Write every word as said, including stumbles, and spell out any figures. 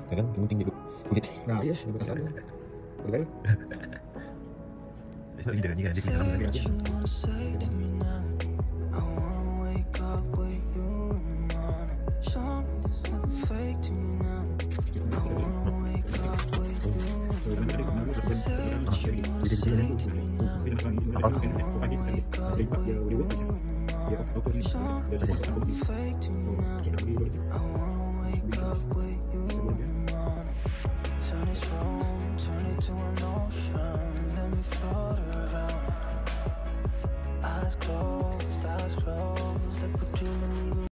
Ya kan, yang penting dia begitu. Nah iya, itu kasar. Betul. Itu ini dengan dia dia dalam Iya. apa?